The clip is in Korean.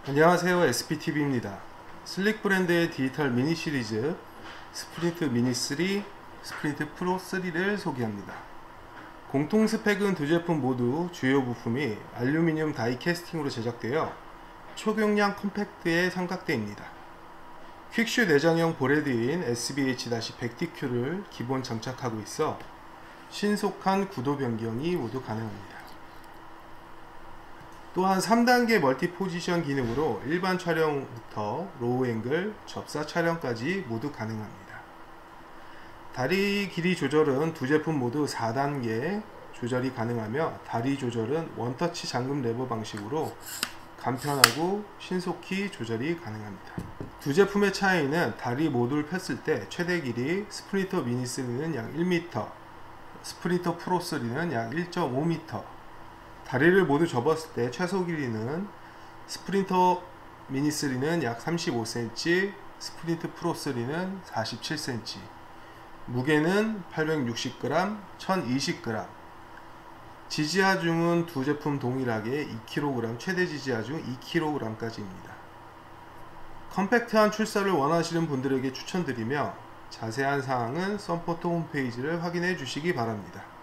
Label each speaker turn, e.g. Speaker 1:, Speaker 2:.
Speaker 1: 안녕하세요, SPTV입니다. 슬릭 브랜드의 디지털 미니 시리즈 스프린트 미니 3, 스프린트 프로 3를 소개합니다. 공통 스펙은 두 제품 모두 주요 부품이 알루미늄 다이 캐스팅으로 제작되어 초경량 컴팩트의 삼각대입니다. 퀵슈 내장형 볼헤드인 SBH-100DQ를 기본 장착하고 있어 신속한 구도 변경이 모두 가능합니다. 또한 3단계 멀티 포지션 기능으로 일반 촬영부터 로우 앵글, 접사 촬영까지 모두 가능합니다. 다리 길이 조절은 두 제품 모두 4단계 조절이 가능하며 다리 조절은 원터치 잠금 레버 방식으로 간편하고 신속히 조절이 가능합니다. 두 제품의 차이는 다리 모두를 폈을 때 최대 길이 스프린터 미니 3는 약 1m, 스프린터 프로 3는 약 1.5m, 다리를 모두 접었을 때 최소 길이는 스프린터 미니 3는 약 35cm, 스프린트 프로 3는 47cm, 무게는 860g, 1020g, 지지하중은 두 제품 동일하게 2kg, 최대 지지하중 2kg까지입니다. 컴팩트한 출사를 원하시는 분들에게 추천드리며 자세한 사항은 썬포터 홈페이지를 확인해 주시기 바랍니다.